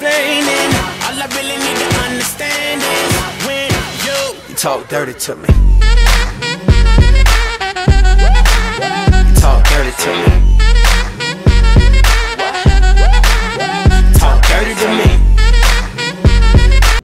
explaining. All I really need to understand is when you talk dirty to me.